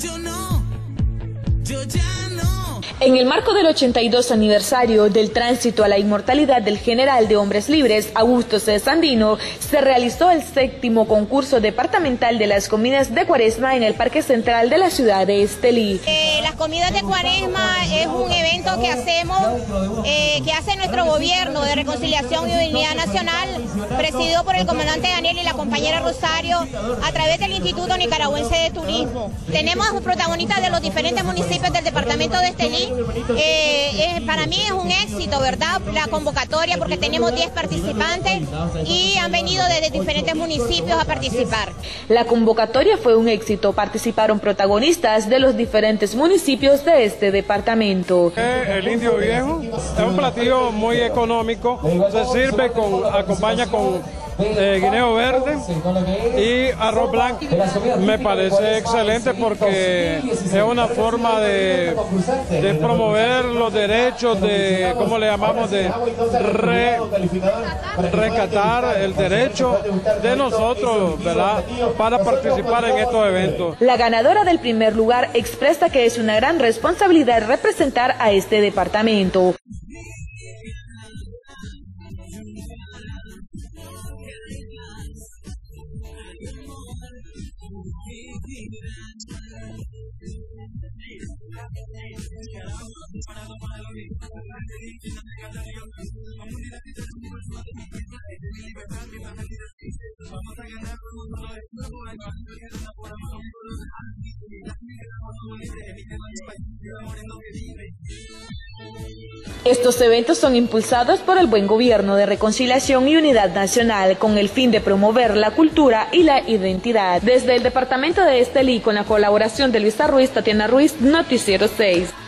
En el marco del 82 aniversario del tránsito a la inmortalidad del general de Hombres Libres, Augusto C. Sandino, se realizó el 7º concurso departamental de las comidas de Cuaresma en el Parque Central de la ciudad de Estelí. Las comidas de Cuaresma es un evento que hacemos, que hace nuestro gobierno de Reconciliación y Unidad Nacional, presidido por el comandante Daniel y la compañera Rosario, a través del Instituto Nicaragüense de Turismo. Tenemos protagonistas de los diferentes municipios del departamento de Estelí. Para mí es un éxito, ¿verdad?, la convocatoria, porque tenemos 10 participantes y han venido desde diferentes municipios a participar. La convocatoria fue un éxito, participaron protagonistas de los diferentes municipios de este departamento. El indio viejo es un platillo muy económico, se sirve acompaña con guineo verde y arroz blanco. Me parece excelente porque es una forma de promover los derechos de, ¿cómo le llamamos?, de rescatar el derecho de nosotros, ¿verdad?, para participar en estos eventos. La ganadora del primer lugar expresa que es una gran responsabilidad representar a este departamento. Estos eventos son impulsados por el Buen Gobierno de Reconciliación y Unidad Nacional con el fin de promover la cultura y la identidad. Desde el departamento de Estelí, con la colaboración de Luisa Ruiz, Tatiana Ruiz, Noticiero 6.